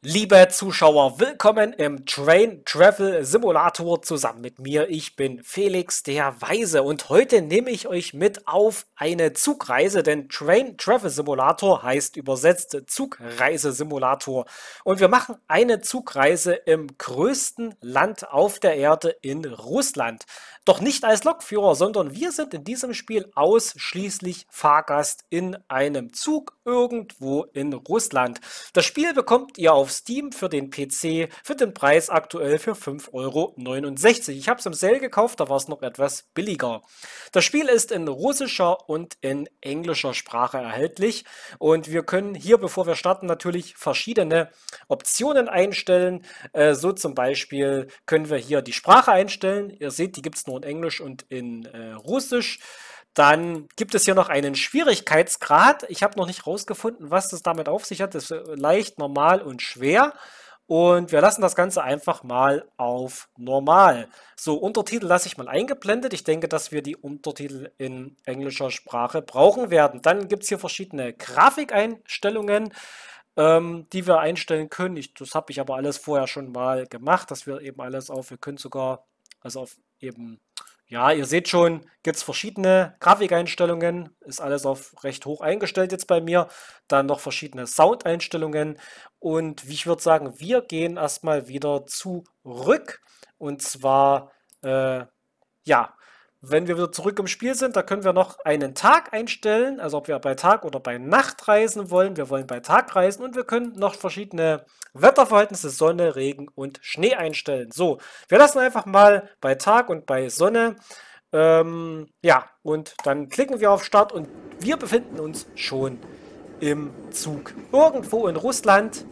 Liebe Zuschauer, willkommen im Train Travel Simulator zusammen mit mir. Ich bin Felix der Weise und heute nehme ich euch mit auf eine Zugreise, denn Train Travel Simulator heißt übersetzt Zugreisesimulator. Und wir machen eine Zugreise im größten Land auf der Erde in Russland. Doch nicht als Lokführer, sondern wir sind in diesem Spiel ausschließlich Fahrgast in einem Zug irgendwo in Russland. Das Spiel bekommt ihr auf Steam für den PC für den Preis aktuell für 5,69 €. Ich habe es im Sale gekauft, da war es noch etwas billiger. Das Spiel ist in russischer und in englischer Sprache erhältlich und wir können hier, bevor wir starten, natürlich verschiedene Optionen einstellen. So zum Beispiel können wir hier die Sprache einstellen. Ihr seht, die gibt es nur in Englisch und in Russisch. Dann gibt es hier noch einen Schwierigkeitsgrad. Ich habe noch nicht rausgefunden, was das damit auf sich hat. Das ist leicht, normal und schwer. Und wir lassen das Ganze einfach mal auf normal. So, Untertitel lasse ich mal eingeblendet. Ich denke, dass wir die Untertitel in englischer Sprache brauchen werden. Dann gibt es hier verschiedene Grafikeinstellungen, die wir einstellen können. Das habe ich aber alles vorher schon mal gemacht, dass wir eben alles wir können sogar, also auf eben. Ja, ihr seht schon, gibt es verschiedene Grafikeinstellungen, ist alles auf recht hoch eingestellt jetzt bei mir. Dann noch verschiedene Soundeinstellungen und wie ich würde sagen, wir gehen erstmal wieder zurück. Und zwar, ja, wenn wir wieder zurück im Spiel sind, da können wir noch einen Tag einstellen, also ob wir bei Tag oder bei Nacht reisen wollen. Wir wollen bei Tag reisen und wir können noch verschiedene Wetterverhältnisse, Sonne, Regen und Schnee einstellen. So, wir lassen einfach mal bei Tag und bei Sonne. Ja, und dann klicken wir auf Start und wir befinden uns schon im Zug. Irgendwo in Russland.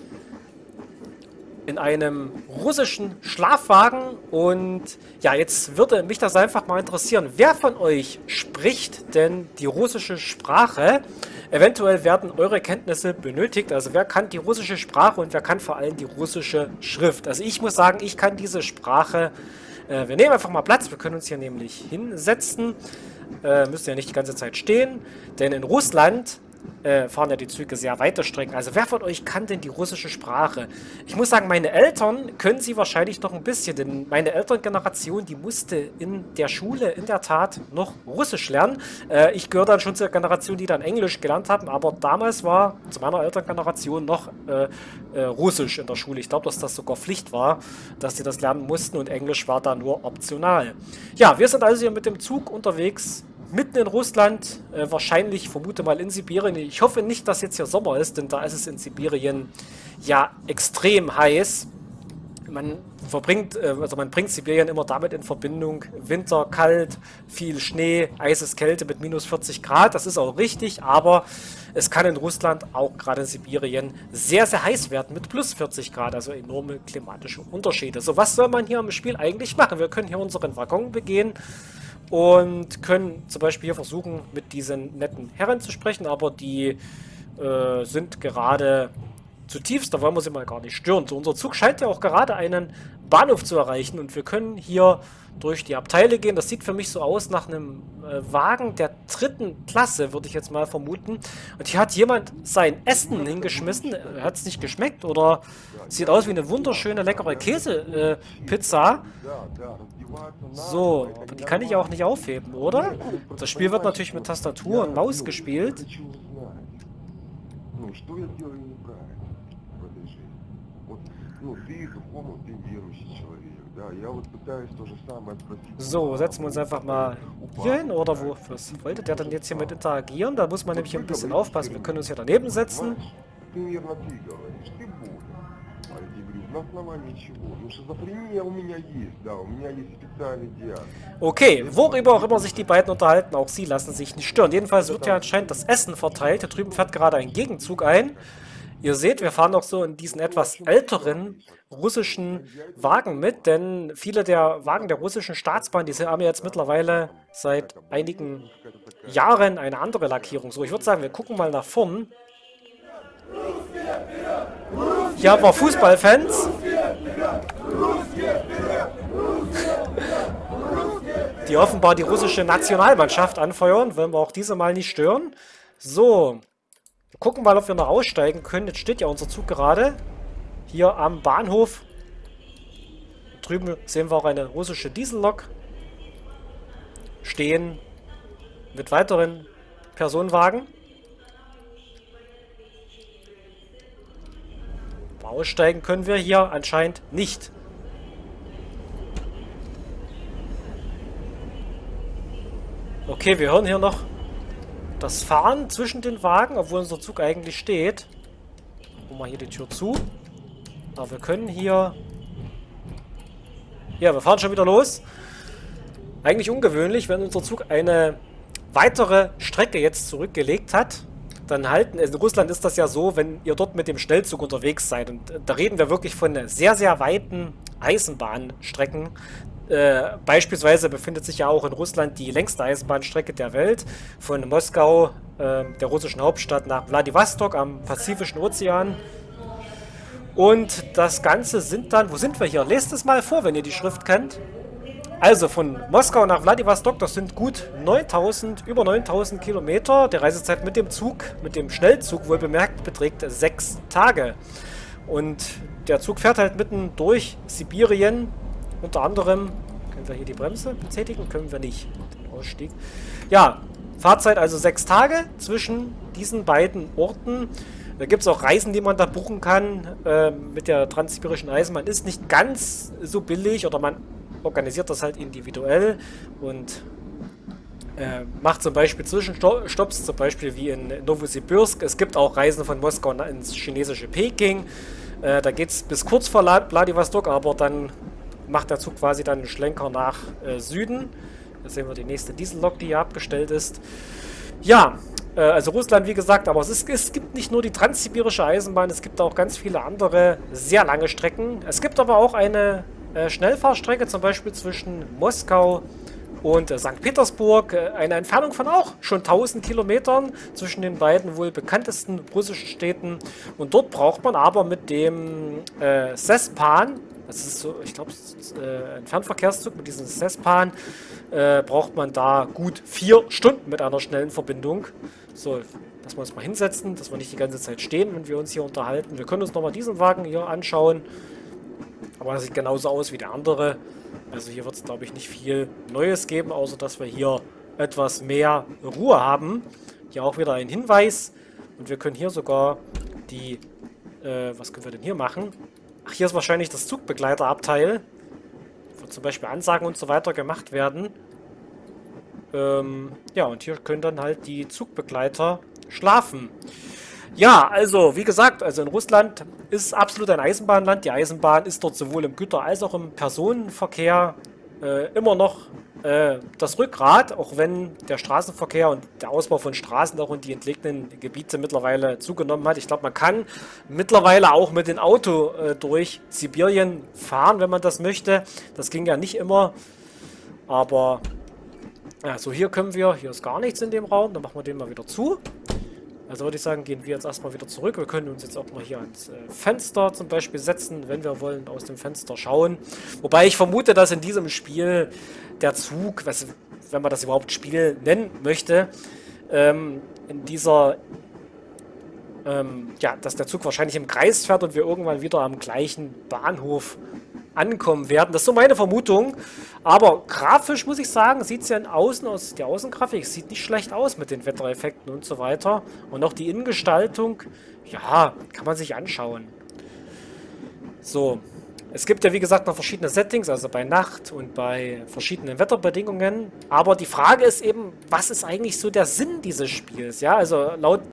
In einem russischen Schlafwagen. Und ja, jetzt würde mich das einfach mal interessieren. Wer von euch spricht denn die russische Sprache? Eventuell werden eure Kenntnisse benötigt. Also wer kann die russische Sprache und wer kann vor allem die russische Schrift? Also ich muss sagen, ich kann diese Sprache. Wir nehmen einfach mal Platz. Wir können uns hier nämlich hinsetzen. Müssen ja nicht die ganze Zeit stehen. Denn in Russland fahren ja die Züge sehr weite Strecken. Also wer von euch kann denn die russische Sprache? Ich muss sagen, meine Eltern können sie wahrscheinlich noch ein bisschen, denn meine Elterngeneration, die musste in der Schule in der Tat noch Russisch lernen. Ich gehöre dann schon zur Generation, die dann Englisch gelernt haben, aber damals war zu meiner Elterngeneration noch Russisch in der Schule. Ich glaube, dass das sogar Pflicht war, dass sie das lernen mussten und Englisch war da nur optional. Ja, wir sind also hier mit dem Zug unterwegs. Mitten in Russland, wahrscheinlich, vermute mal in Sibirien. Ich hoffe nicht, dass jetzt hier Sommer ist, denn da ist es in Sibirien ja extrem heiß. Man bringt Sibirien immer damit in Verbindung, Winter, kalt, viel Schnee, eises Kälte mit minus 40 Grad. Das ist auch richtig, aber es kann in Russland, auch gerade in Sibirien, sehr, sehr heiß werden mit plus 40 Grad, also enorme klimatische Unterschiede. So, was soll man hier im Spiel eigentlich machen? Wir können hier unseren Waggon begehen und können zum Beispiel hier versuchen, mit diesen netten Herren zu sprechen, aber die sind gerade zutiefst, da wollen wir sie mal gar nicht stören. So, unser Zug scheint ja auch gerade einen Bahnhof zu erreichen und wir können hier durch die Abteile gehen. Das sieht für mich so aus nach einem Wagen der 3. Klasse, würde ich jetzt mal vermuten. Und hier hat jemand sein Essen hingeschmissen. Hat es nicht geschmeckt oder sieht aus wie eine wunderschöne, leckere Käsepizza. So, aber die kann ich auch nicht aufheben, oder? Das Spiel wird natürlich mit Tastatur und Maus gespielt. So, setzen wir uns einfach mal hier hin, oder wo? Was wollte der denn jetzt hier mit interagieren? Da muss man nämlich ein bisschen aufpassen. Wir können uns hier daneben setzen. Okay, worüber auch immer sich die beiden unterhalten, auch sie lassen sich nicht stören. Jedenfalls wird ja anscheinend das Essen verteilt. Hier drüben fährt gerade ein Gegenzug ein. Ihr seht, wir fahren auch so in diesen etwas älteren russischen Wagen mit, denn viele der Wagen der russischen Staatsbahn, die haben ja jetzt mittlerweile seit einigen Jahren eine andere Lackierung. So, ich würde sagen, wir gucken mal nach vorn. Hier haben wir Fußballfans, die offenbar die russische Nationalmannschaft anfeuern. Wollen wir auch diese mal nicht stören. So, wir gucken mal, ob wir noch aussteigen können. Jetzt steht ja unser Zug gerade. hier am Bahnhof. Drüben sehen wir auch eine russische Diesellok stehen mit weiteren Personenwagen. Aber aussteigen können wir hier anscheinend nicht. Okay, wir hören hier noch das Fahren zwischen den Wagen, obwohl unser Zug eigentlich steht. Machen wir hier die Tür zu. Aber wir können hier... Ja, wir fahren schon wieder los. Eigentlich ungewöhnlich, wenn unser Zug eine weitere Strecke jetzt zurückgelegt hat. Dann halten... In Russland ist das ja so, wenn ihr dort mit dem Schnellzug unterwegs seid. Und da reden wir wirklich von sehr, sehr weiten Eisenbahnstrecken. Beispielsweise befindet sich ja auch in Russland die längste Eisenbahnstrecke der Welt von Moskau, der russischen Hauptstadt, nach Wladiwostok am Pazifischen Ozean. Und das Ganze sind dann, wo sind wir hier? Lest es mal vor, wenn ihr die Schrift kennt. Also von Moskau nach Wladiwostok, das sind gut 9000, über 9000 Kilometer. Die Reisezeit mit dem Zug, mit dem Schnellzug wohl bemerkt, beträgt 6 Tage. Und der Zug fährt halt mitten durch Sibirien. Unter anderem, können wir hier die Bremse betätigen? Können wir nicht. Den Ausstieg. Ja, Fahrzeit also 6 Tage zwischen diesen beiden Orten. Da gibt es auch Reisen, die man da buchen kann mit der transsibirischen Eisenbahn. Ist nicht ganz so billig oder man organisiert das halt individuell und macht zum Beispiel Zwischenstopps, zum Beispiel wie in Novosibirsk. Es gibt auch Reisen von Moskau ins chinesische Peking. Da geht es bis kurz vor Wladiwostok, aber dann macht der Zug quasi dann einen Schlenker nach Süden. Da sehen wir die nächste Diesellok, die hier abgestellt ist. Ja, also Russland, wie gesagt, aber es gibt nicht nur die transsibirische Eisenbahn, es gibt auch ganz viele andere sehr lange Strecken. Es gibt aber auch eine Schnellfahrstrecke, zum Beispiel zwischen Moskau und St. Petersburg. Eine Entfernung von auch schon 1000 Kilometern zwischen den beiden wohl bekanntesten russischen Städten. Und dort braucht man aber mit dem Sespan, das ist so, ich glaube, ein Fernverkehrszug mit diesem Sespan, braucht man da gut 4 Stunden mit einer schnellen Verbindung. So, dass wir uns mal hinsetzen, dass wir nicht die ganze Zeit stehen, wenn wir uns hier unterhalten. Wir können uns nochmal diesen Wagen hier anschauen. Aber das sieht genauso aus wie der andere. Also hier wird es, glaube ich, nicht viel Neues geben, außer dass wir hier etwas mehr Ruhe haben. Hier auch wieder ein Hinweis. Und wir können hier sogar die... was können wir denn hier machen? Ach, hier ist wahrscheinlich das Zugbegleiterabteil. Wo zum Beispiel Ansagen und so weiter gemacht werden. Ja, und hier können dann halt die Zugbegleiter schlafen. Ja, also wie gesagt, also in Russland ist absolut ein Eisenbahnland. Die Eisenbahn ist dort sowohl im Güter- als auch im Personenverkehr immer noch das Rückgrat, auch wenn der Straßenverkehr und der Ausbau von Straßen auch in die entlegenen Gebiete mittlerweile zugenommen hat. Ich glaube, man kann mittlerweile auch mit dem Auto durch Sibirien fahren, wenn man das möchte. Das ging ja nicht immer, aber ja, so hier ist gar nichts in dem Raum, dann machen wir den mal wieder zu. Also würde ich sagen, gehen wir jetzt erstmal wieder zurück. Wir können uns jetzt auch mal hier ans Fenster zum Beispiel setzen, wenn wir wollen, aus dem Fenster schauen. Wobei ich vermute, dass in diesem Spiel der Zug, wenn man das überhaupt Spiel nennen möchte, in dieser, ja, dass der Zug wahrscheinlich im Kreis fährt und wir irgendwann wieder am gleichen Bahnhof ankommen werden. Das ist so meine Vermutung. Aber grafisch muss ich sagen, sieht es ja aus der Außengrafik sieht nicht schlecht aus mit den Wettereffekten und so weiter. Und auch die Innengestaltung, ja, kann man sich anschauen. So, es gibt ja wie gesagt noch verschiedene Settings, also bei Nacht und bei verschiedenen Wetterbedingungen. Aber die Frage ist eben, was ist eigentlich so der Sinn dieses Spiels? Ja, also laut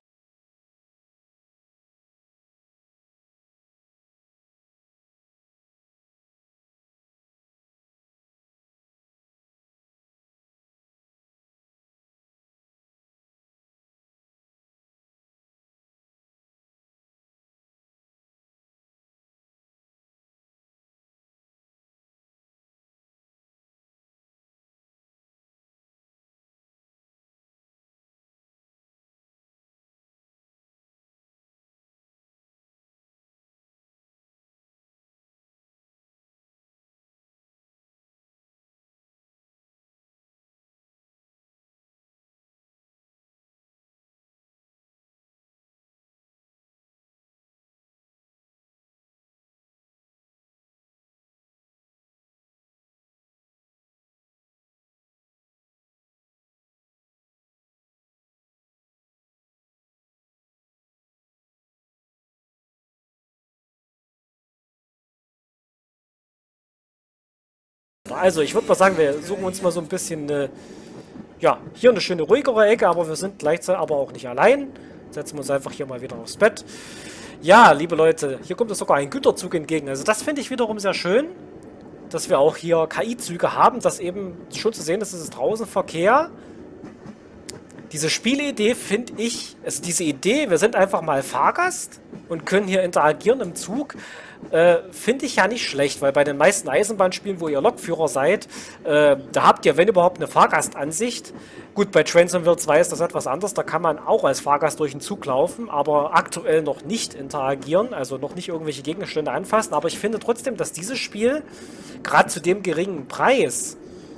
Also, ich würde mal sagen, wir suchen uns mal so ein bisschen ja, hier eine schöne ruhigere Ecke, aber wir sind gleichzeitig aber auch nicht allein. Setzen wir uns einfach hier mal wieder aufs Bett. Ja, liebe Leute, hier kommt uns sogar ein Güterzug entgegen. Also das finde ich wiederum sehr schön, dass wir auch hier KI-Züge haben, dass eben schon zu sehen ist, es ist draußen Verkehr. Diese Spielidee finde ich, also diese Idee, wir sind einfach mal Fahrgast und können hier interagieren im Zug, finde ich ja nicht schlecht, weil bei den meisten Eisenbahnspielen, wo ihr Lokführer seid, da habt ihr, wenn überhaupt, eine Fahrgastansicht. Gut, bei Trains and World 2 ist das etwas anders, da kann man auch als Fahrgast durch den Zug laufen, aber aktuell noch nicht interagieren, also noch nicht irgendwelche Gegenstände anfassen, aber ich finde trotzdem, dass dieses Spiel, gerade zu dem geringen Preis,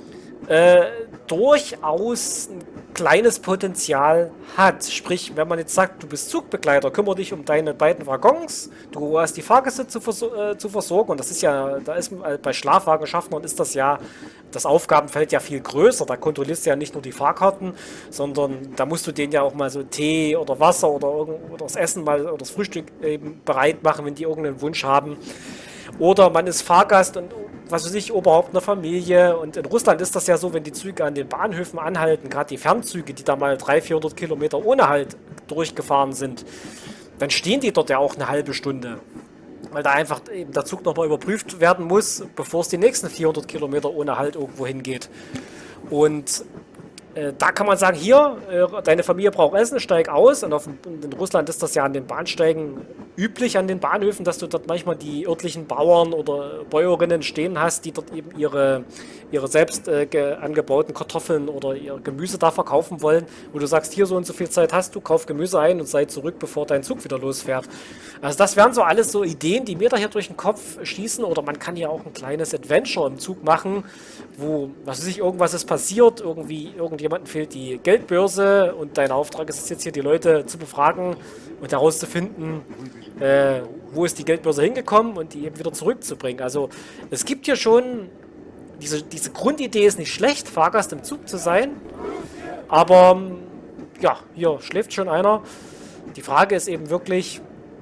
durchaus ein kleines Potenzial hat. Sprich, wenn man jetzt sagt, du bist Zugbegleiter, kümmere dich um deine beiden Waggons, du hast die Fahrgäste zu versorgen und das ist ja, da ist bei Schlafwagenschaffnern ist das ja, das Aufgabenfeld ja viel größer, da kontrollierst du ja nicht nur die Fahrkarten, sondern da musst du denen ja auch mal so Tee oder Wasser oder das Essen mal oder das Frühstück eben bereit machen, wenn die irgendeinen Wunsch haben. Oder man ist Fahrgast und was weiß ich, Oberhaupt einer Familie. Und in Russland ist das ja so, wenn die Züge an den Bahnhöfen anhalten, gerade die Fernzüge, die da mal 300-400 Kilometer ohne Halt durchgefahren sind, dann stehen die dort ja auch eine halbe Stunde. Weil da einfach eben der Zug nochmal überprüft werden muss, bevor es die nächsten 400 Kilometer ohne Halt irgendwo hingeht. Und da kann man sagen, hier, deine Familie braucht Essen, steig aus. Und in Russland ist das ja an den Bahnsteigen üblich, an den Bahnhöfen, dass du dort manchmal die örtlichen Bauern oder Bäuerinnen stehen hast, die dort eben ihre selbst angebauten Kartoffeln oder ihr Gemüse da verkaufen wollen, wo du sagst, hier so und so viel Zeit hast du, kauf Gemüse ein und sei zurück, bevor dein Zug wieder losfährt. Also das wären so alles so Ideen, die mir da hier durch den Kopf schießen. Oder man kann ja auch ein kleines Adventure im Zug machen, wo, was weiß ich, irgendwas ist passiert, irgendwie irgendjemandem fehlt die Geldbörse und dein Auftrag ist es jetzt hier, die Leute zu befragen und herauszufinden, wo ist die Geldbörse hingekommen und die eben wieder zurückzubringen. Also es gibt hier schon, diese Grundidee ist nicht schlecht, Fahrgast im Zug zu sein, aber ja, hier schläft schon einer. Die Frage ist eben wirklich,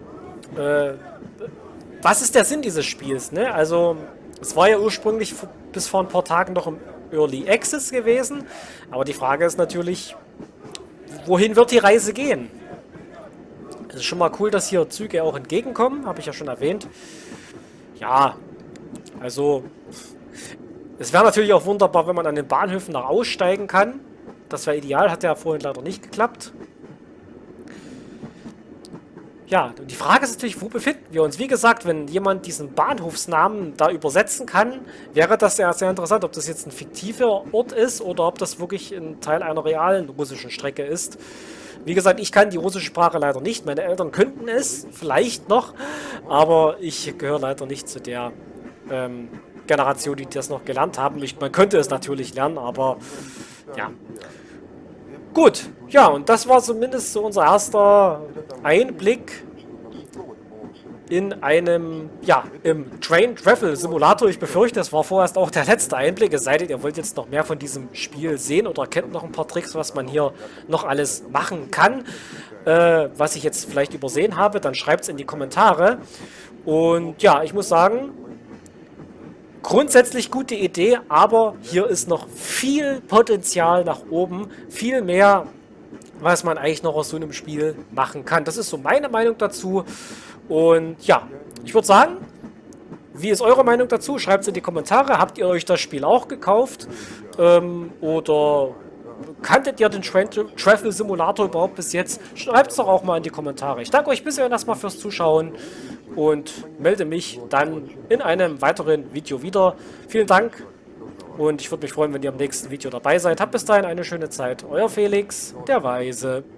was ist der Sinn dieses Spiels? Ne? Also es war ja ursprünglich bis vor ein paar Tagen noch im Early Access gewesen, aber die Frage ist natürlich, wohin wird die Reise gehen? Es ist schon mal cool, dass hier Züge auch entgegenkommen, habe ich ja schon erwähnt. Ja, also es wäre natürlich auch wunderbar, wenn man an den Bahnhöfen noch aussteigen kann. Das wäre ideal, hat ja vorhin leider nicht geklappt. Ja, und die Frage ist natürlich, wo befinden wir uns? Wie gesagt, wenn jemand diesen Bahnhofsnamen da übersetzen kann, wäre das ja sehr interessant, ob das jetzt ein fiktiver Ort ist oder ob das wirklich ein Teil einer realen russischen Strecke ist. Wie gesagt, ich kann die russische Sprache leider nicht. Meine Eltern könnten es, vielleicht noch, aber ich gehöre leider nicht zu der Generation, die das noch gelernt haben. Man könnte es natürlich lernen, aber ja. Gut, ja, und das war zumindest so unser erster Einblick in einem, ja, im Train Travel Simulator. Ich befürchte, es war vorerst auch der letzte Einblick, es sei denn, ihr wollt jetzt noch mehr von diesem Spiel sehen oder kennt noch ein paar Tricks, was man hier noch alles machen kann, was ich jetzt vielleicht übersehen habe, dann schreibt es in die Kommentare. Und ja, ich muss sagen, grundsätzlich gute Idee, aber hier ist noch viel Potenzial nach oben, viel mehr, was man eigentlich noch aus so einem Spiel machen kann. Das ist so meine Meinung dazu. Und ja, ich würde sagen, wie ist eure Meinung dazu? Schreibt es in die Kommentare. Habt ihr euch das Spiel auch gekauft? Oder kanntet ihr den Travel Simulator überhaupt bis jetzt? Schreibt es doch auch mal in die Kommentare. Ich danke euch bisher erstmal fürs Zuschauen und melde mich dann in einem weiteren Video wieder. Vielen Dank und ich würde mich freuen, wenn ihr am nächsten Video dabei seid. Habt bis dahin eine schöne Zeit. Euer Felix, der Weise.